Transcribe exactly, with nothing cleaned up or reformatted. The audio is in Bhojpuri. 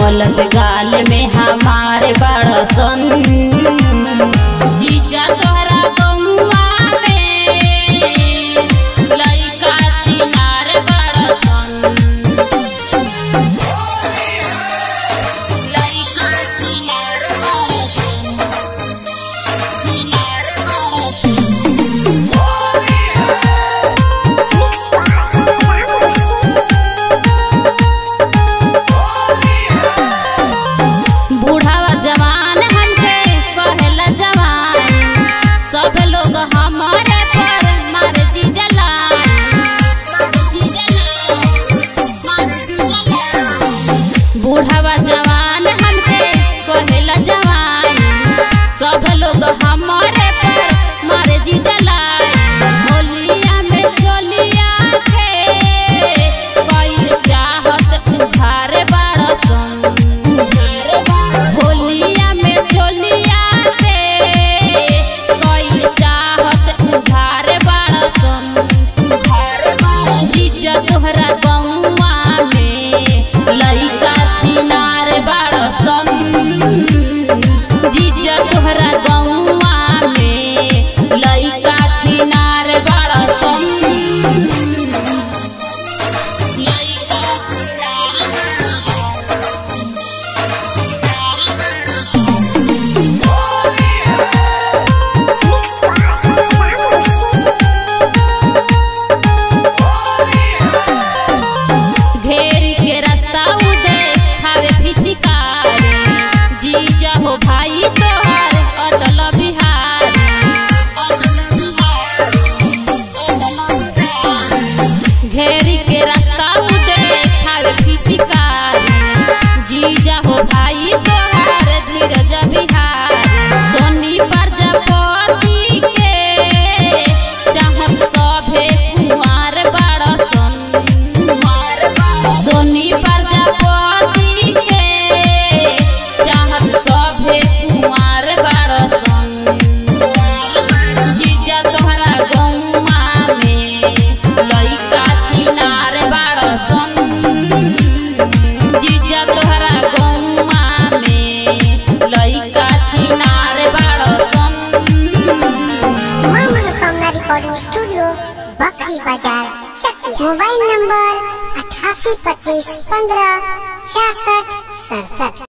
गलत गाल में हमारे बड़सन जीजा तोहरा गौवा में लइका छिनार बड़सन लइका छिनार बड़सन छिनार बड़सन बूढ़ावा जवान हमके कहेला जवान सब लोग हमारे पर मारे जीजा लान मारे जीजा लान मारे जीजा लान बूढ़ावा जवान हमके कहेला जवान सब लोग हमारे पर मारे जीजा लान होलिया में चोलिया के कोई चाहत उधारे बड़सन होलिया में चोलिया के कोई चाहत उधार बड़सन जीजा तोहरा गौवा में लइका छिनार बड़सन जीजा तोहरा गौवा में लइका छिनार बड़सन लइका छिनार घेरी के रास्ता उदे खावे फिचिकारी जीजा हो भाई तोहर अटल बिहारी घेरी के रास्ता उदे खावे फिचिकारी जीजा हो भाई तोहर धीरज बिहारी सोनी प्रजापति के चाहत सभे कुंवार बड़सन सोनी प्रजापति के चाहत सभे कुंवार बड़सन जीजा तोहरा गौवा में लइका छिनार बड़सन जीजा तोहरा गौवा में लइका छिनार बड़सन। मनोकामना रिकॉर्डिंग स्टूडियो बकरी बाजार मोबाइल नंबर अठासी पच्चीस पंद्रह छियासठ सड़सठ।